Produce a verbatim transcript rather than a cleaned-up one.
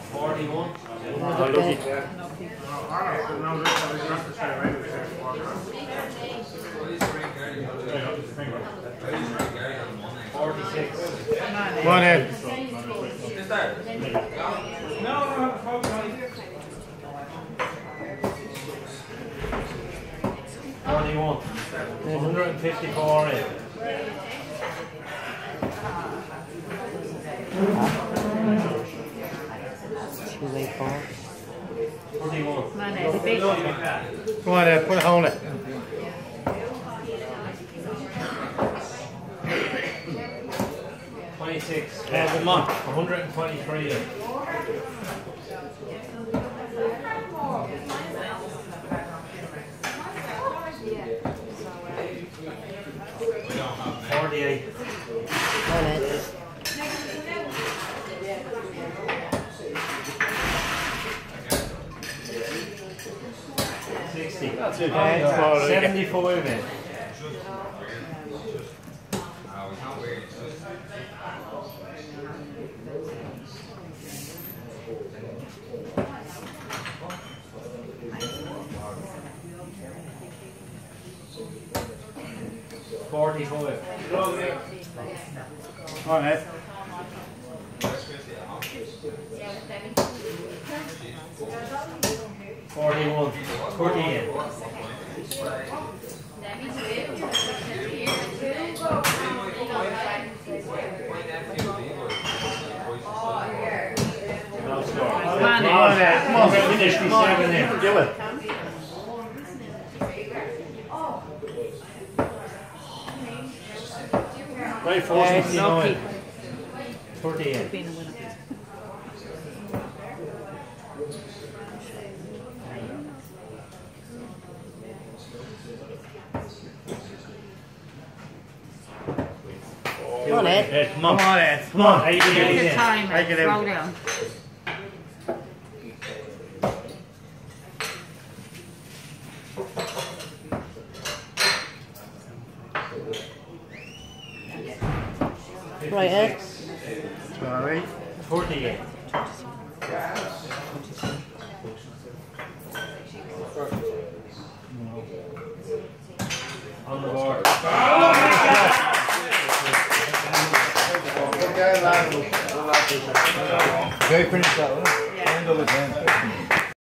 Forty-one. Oh, lucky. Forty-six. Come on in. Forty-one. One hundred and fifty-four in. Two eight four. Forty-one. Come on, Ed. The big one. Come on in. Put a hole in it. Twenty-six. Yeah, come on. One hundred and twenty-three in. Forty-eight. Come on, Ed. Sixty. That's it. Seventy-five in. Forty-five. Come on, Ed. Forty-one. Thirty in. No score. Come on, Come on, Ed. Ed. Come on. Fifty-seven in. Do it. Right, force me. Lucky. Thirty in. Being a winner. Come on, Ed. Ed, come on. Come on, Ed. Come on. Eighty Take in. your time, Take Ed. it Slow out. down. Right, Ed. Sorry. Forty-eight. On the board. Okay, finish that one. End of the game.